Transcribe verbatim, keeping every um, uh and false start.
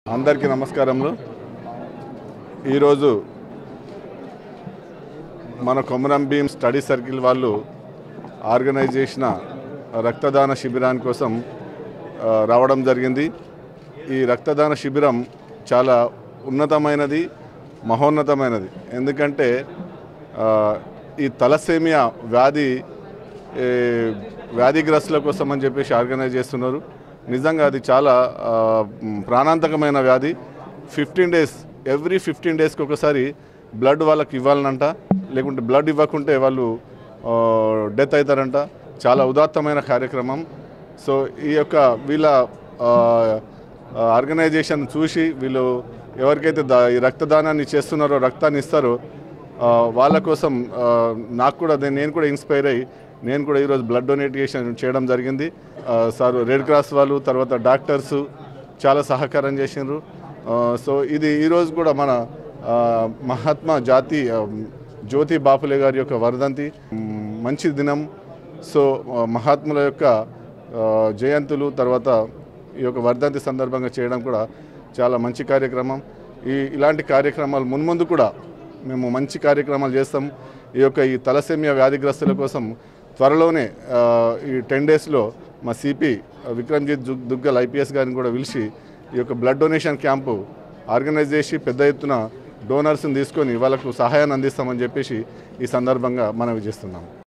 అందరికీ నమస్కారములు। ఈరోజు మన కొమరం భీం స్టడీ సర్కిల్ వాళ్ళు ఆర్గనైజ్ చేసిన రక్తదాన శిబిరాని కోసం రావడం జరిగింది। ఈ రక్తదాన శిబిరం చాలా ఉన్నతమైనది, మహోన్నతమైనది। ఎందుకంటే ఈ తలసేమియా వ్యాధి వ్యాధిగ్రస్తుల కోసం అని చెప్పేసి ఆర్గనైజ్ చేస్తున్నారు। నిజంగా అది చాలా ప్రాణాంతకమైన వ్యాధి। ఫిఫ్టీన్ డేస్ ఎవ్రీ ఫిఫ్టీన్ డేస్కి ఒకసారి బ్లడ్ వాళ్ళకి ఇవ్వాలనంట, లేకుంటే బ్లడ్ ఇవ్వకుంటే వాళ్ళు డెత్ అవుతారంట। చాలా ఉదాత్తమైన కార్యక్రమం। సో ఈ యొక్క వీళ్ళ ఆర్గనైజేషన్ చూసి వీళ్ళు ఎవరికైతే ఈ రక్తదానాన్ని చేస్తున్నారో, రక్తాన్ని ఇస్తారో వాళ్ళ కోసం నాకు కూడా నేను కూడా ఇన్స్పైర్ అయ్యి నేను కూడా ఈరోజు బ్లడ్ డొనేషన్ చేయడం జరిగింది। సార్ రెడ్ క్రాస్ వాళ్ళు, తర్వాత డాక్టర్స్ చాలా సహకారం చేసినారు। సో ఇది ఈరోజు కూడా మన మహాత్మా జాతి జ్యోతి బాపులే గారి యొక్క వర్ధంతి, మంచి దినం। సో మహాత్ముల యొక్క జయంతులు తర్వాత ఈ యొక్క వర్ధంతి సందర్భంగా చేయడం కూడా చాలా మంచి కార్యక్రమం। ఈ ఇలాంటి కార్యక్రమాలు మున్ముందు కూడా మేము మంచి కార్యక్రమాలు చేస్తాం। ఈ యొక్క ఈ తలసేమియా వ్యాధిగ్రస్తుల కోసం త్వరలోనే ఈ టెన్ డేస్లో మా సిపి విక్రమ్జిత్ దుగ్గల్ ఐపీఎస్ గారిని కూడా పిలిచి ఈ యొక్క బ్లడ్ డొనేషన్ క్యాంపు ఆర్గనైజ్ చేసి పెద్ద ఎత్తున డోనర్స్ని తీసుకొని వాళ్ళకు సహాయాన్ని అందిస్తామని చెప్పేసి ఈ సందర్భంగా మనవి చేస్తున్నాం।